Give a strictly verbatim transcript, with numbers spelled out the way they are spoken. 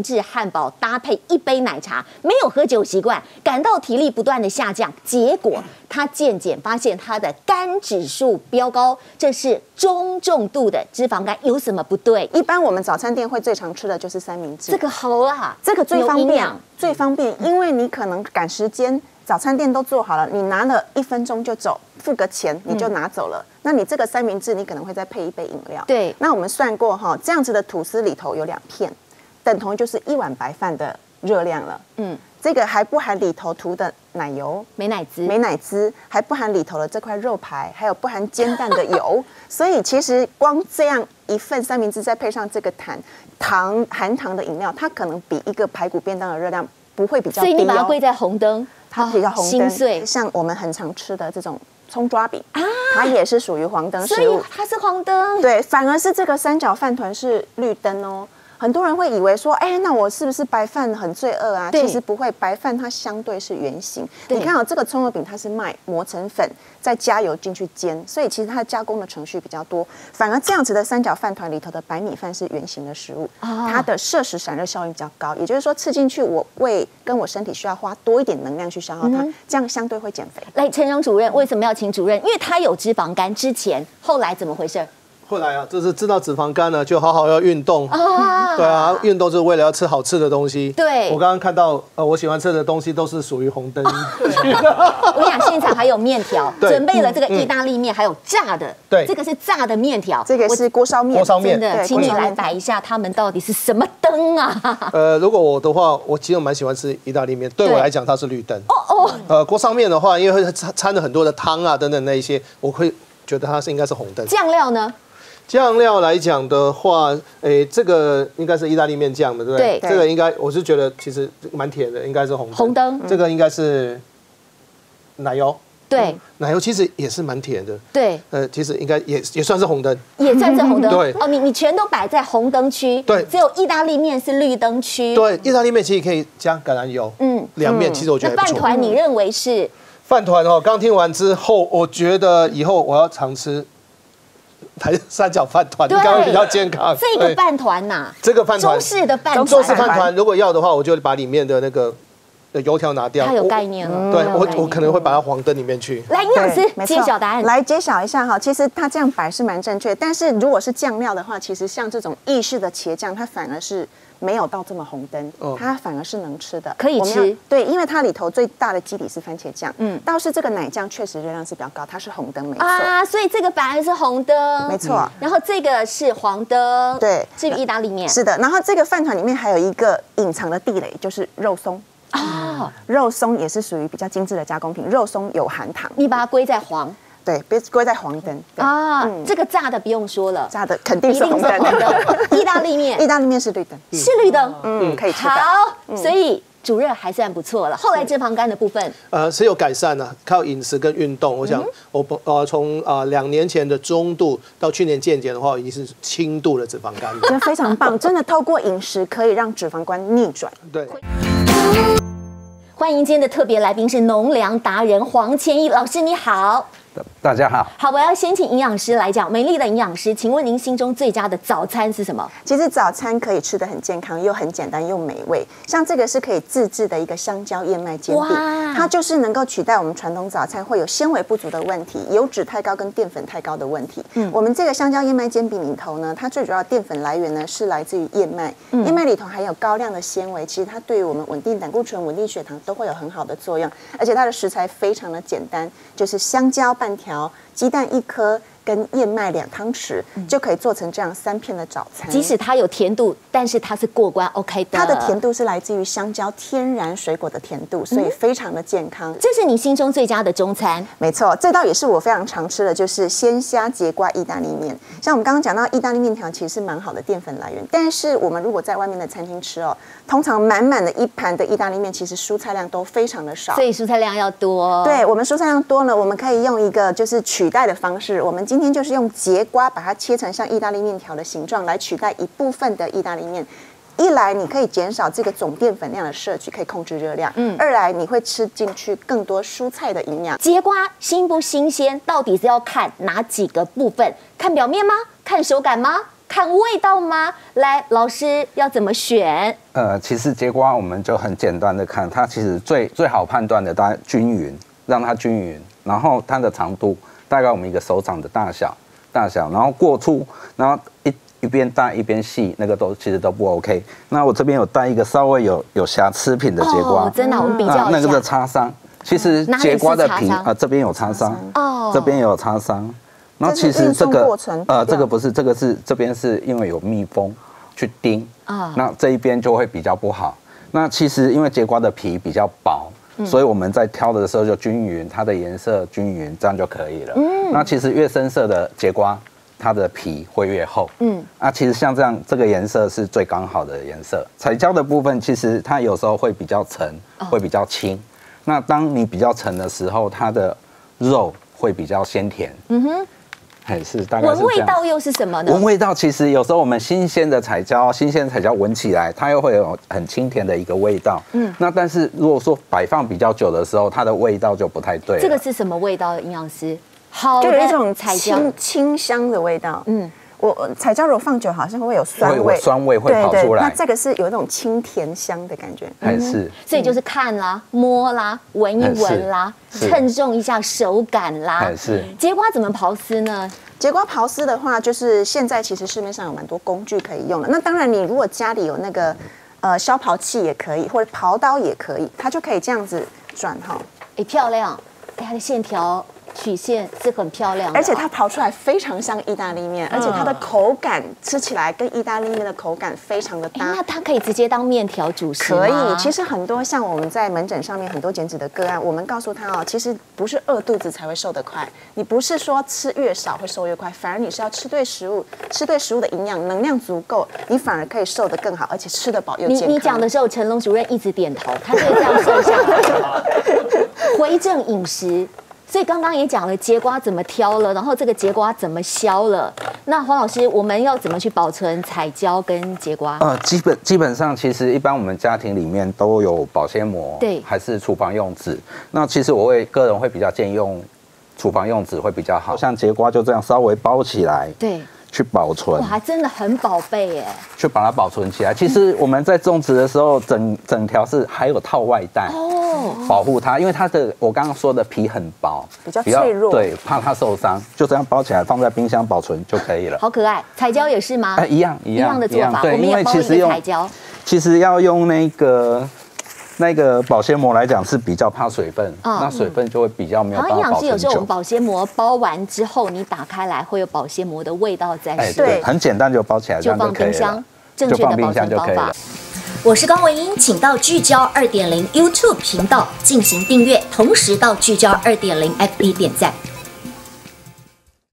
制汉堡搭配一杯奶茶，没有喝酒习惯，感到体力不断的下降，结果他健检发现他的肝指数飙高，这是中重度的脂肪肝，有什么不对？ 一般我们早餐店会最常吃的就是三明治， 这个好啦， 这个最方便，最方便， 嗯因为你可能赶时间，早餐店都做好了，你拿了一分钟就走，付个钱你就拿走了。嗯、那你这个三明治你可能会再配一杯饮料。 对， 那我们算过哈，这样子的吐司里头有两片，等同就是一碗白饭的热量了。嗯。这个还不含里头涂的奶油、 美乃滋、 美乃滋，还不含里头的这块肉排，还有不含煎蛋的油。所以其实光这样一份三明治，再配上这个糖糖含糖的饮料，它可能比一个排骨便当的热量不会比较低、哦。 所以你把它归在红灯， 它比较红灯。 心碎。 像我们很常吃的这种葱抓饼啊，它也是属于黄灯食物。 所以它是黄灯。 对，反而是这个三角饭团是绿灯哦。很多人会以为说，哎，那我是不是白饭很罪恶啊？其实不会，白饭它相对是圆形。你看哦，这个葱油饼它是麦磨成粉，再加油进去煎，所以其实它的加工的程序比较多。反而这样子的三角饭团里头的白米饭是圆形的食物，哦、它的摄食散热效应比较高。也就是说，吃进去我胃跟我身体需要花多一点能量去消耗它，嗯、这样相对会减肥。 来，陈荣主任为什么要请主任？因为他有脂肪肝，之前后来怎么回事？ 后来啊，就是知道脂肪肝呢，就好好要运动。啊，对啊，运动就是为了要吃好吃的东西。 对， 我刚刚看到，呃，我喜欢吃的东西都是属于红灯。 我跟你讲，现场还有面条，准备了这个意大利面，还有炸的。 对， 这个是炸的面条， 这个是锅烧面。 锅烧面， 真的，请你来摆一下，他们到底是什么灯啊？ 呃，如果我的话，我其实蛮喜欢吃意大利面，对我来讲它是绿灯。哦哦。呃，锅烧面的话，因为会掺了很多的汤啊等等那一些，我会觉得它是应该是红灯。 酱料呢？ 酱料来讲的话，诶，这个应该是意大利面酱的，对不对？ 对， 这个应该我是觉得其实蛮甜的，应该是红灯。 红灯， 这个应该是奶油。 对， 奶油其实也是蛮甜的。 对， 呃，其实应该也也算是红灯， 也算是红灯。 对， 哦，你你全都摆在红灯区， 对， 只有意大利面是绿灯区。 对，意大利面其实可以加橄榄油。嗯，凉面其实我觉得那饭团你认为是？ 饭团哦，刚听完之后，我觉得以后我要常吃。台三角饭团应该会比较健康。 这个饭团呐， 这个饭团中式的饭团， 中式饭团如果要的话，我就把里面的那个油条拿掉。 它有概念了。 对我，我可能会把它黄灯里面去。 来，营养师揭晓答案。 来揭晓一下哈，其实它这样摆是蛮正确，但是如果是酱料的话，其实像这种意式的茄酱，它反而是没有到这么红灯，它反而是能吃的， 可以吃。 对，因为它里头最大的基底是番茄酱，嗯，倒是这个奶酱确实热量是比较高，它是红灯，没错啊，所以这个反而是红灯， 没错。 然后这个是黄灯， 对， 至于意大利面是的，然后这个饭团里面还有一个隐藏的地雷，就是肉松。啊，肉松也是属于比较精致的加工品，肉松有含糖， 你把它归在黄。 对，别归在黄灯啊、嗯，这个炸的不用说了， 炸的肯定是红灯。 意大利面， 意大利面是绿灯， 是绿灯， 嗯，可以吃。 好，嗯、所以主任还算不错了。后来脂肪肝的部分， 呃，是有改善了、啊，靠饮食跟运动。我想，我呃从呃两年前的中度到去年健检的话，已经是轻度的脂肪肝了， 真的非常棒，真的透过饮食可以让脂肪肝逆转。 对。 欢迎今天的特别来宾是农粮达人黄千义老师，你好。 大家好， 好，我要先请营养师来讲，美丽的营养师，请问您心中最佳的早餐是什么？ 其实早餐可以吃得很健康，又很简单又美味。像这个是可以自制的一个香蕉燕麦煎饼，它就是能够取代我们传统早餐会有纤维不足的问题，油脂太高跟淀粉太高的问题。嗯，我们这个香蕉燕麦煎饼里头呢，它最主要的淀粉来源呢是来自于燕麦，嗯、燕麦里头含有高量的纤维，其实它对于我们稳定胆固醇、稳定血糖都会有很好的作用，而且它的食材非常的简单，就是香蕉半条，鸡蛋一颗，跟燕麦两汤匙，嗯、就可以做成这样三片的早餐。 即使它有甜度，但是它是过关 OK 的。 它的甜度是来自于香蕉天然水果的甜度，所以非常的健康。嗯、 这是你心中最佳的中餐？ 没错，这道也是我非常常吃的，就是鲜虾节瓜意大利面。像我们刚刚讲到，意大利面条其实是蛮好的淀粉来源，但是我们如果在外面的餐厅吃哦，通常满满的一盘的意大利面，其实蔬菜量都非常的少， 所以蔬菜量要多。 对，我们蔬菜量多了，我们可以用一个就是取代的方式，我们今天就是用节瓜把它切成像意大利面条的形状，来取代一部分的意大利面。一来你可以减少这个总淀粉量的摄取，可以控制热量；嗯，二来你会吃进去更多蔬菜的营养。 节瓜新不新鲜，到底是要看哪几个部分？看表面吗？看手感吗？ 看味道吗？来，老师要怎么选？ 呃，其实节瓜我们就很简单的看，它其实最最好判断的，大概均匀，让它均匀，然后它的长度大概我们一个手掌的大小，大小，然后过粗，然后一一边大一边细，那个都其实都不 OK。那我这边有带一个稍微有有瑕疵品的节瓜， 哦、真的，我们比较一下、 啊、那个的擦伤，其实节瓜的皮啊、呃、这边有擦伤， 哦， 这边有擦伤。然后其实这个呃，这个不是，这个是这边是因为有蜜蜂去叮啊，那这一边就会比较不好。那其实因为节瓜的皮比较薄，嗯、所以我们在挑的时候就均匀，它的颜色均匀，这样就可以了。嗯，那其实越深色的节瓜，它的皮会越厚。嗯，啊，其实像这样这个颜色是最刚好的颜色。彩椒的部分其实它有时候会比较沉，会比较轻。那当你比较沉的时候，它的肉会比较鲜甜。嗯哼。还是大概是这样。闻味道又是什么呢？ 闻味道其实有时候我们新鲜的彩椒，新鲜的彩椒闻起来，它又会有很清甜的一个味道。嗯，那但是如果说摆放比较久的时候，它的味道就不太对了。 这个是什么味道？营养师，好， 就有一种彩椒清清香的味道。嗯。我彩椒如果放久，好像会有酸味， 酸味会跑出来。 那这个是有一种清甜香的感觉， 还是？ 所以就是看啦、摸啦、闻一闻啦，称重一下手感啦。 还是？ 节瓜怎么刨丝呢？ 节瓜刨丝的话，就是现在其实市面上有蛮多工具可以用的。那当然，你如果家里有那个呃削刨器也可以，或者刨刀也可以，它就可以这样子转哈。 哎，漂亮！哎，它的线条。曲线是很漂亮的， 而且它刨出来非常像意大利面，而且它的口感吃起来跟意大利面的口感非常的搭。 那它可以直接当面条主食吗？ 可以，其实很多像我们在门诊上面很多减脂的个案，我们告诉他哦，其实不是饿肚子才会瘦得快，你不是说吃越少会瘦越快，反而你是要吃对食物，吃对食物的营养能量足够，你反而可以瘦得更好，而且吃得饱又健康。 你你讲的时候，陈龙主任一直点头，他就这样瘦下来，回正饮食。所以刚刚也讲了节瓜怎么挑了，然后这个节瓜怎么削了。那黄老师，我们要怎么去保存彩椒跟节瓜？ 呃，基本基本上其实一般我们家庭里面都有保鲜膜， 对， 还是厨房用纸。那其实我会个人会比较建议用厨房用纸会比较好，像节瓜就这样稍微包起来， 对， 去保存。 哇，真的很宝贝耶！ 去把它保存起来。其实我们在种植的时候，整整条是还有套外带。哦。保护它，因为它的我刚刚说的皮很薄， 比较脆弱， 对，怕它受伤，就这样包起来放在冰箱保存就可以了。 好可爱，彩椒也是吗？ 哎，一样一样一样的做法， 对， 我们也包一个彩椒。 其实要用那个那个保鲜膜来讲是比较怕水分，那水分就会比较没有办法保存久。 营养师有时候我们保鲜膜包完之后，你打开来会有保鲜膜的味道在。 哎，对，很简单就包起来， 就放冰箱，正确的保存方法。 我是高文英，请到聚焦二点零 YouTube 频道进行订阅，同时到聚焦二点零 F B 点赞。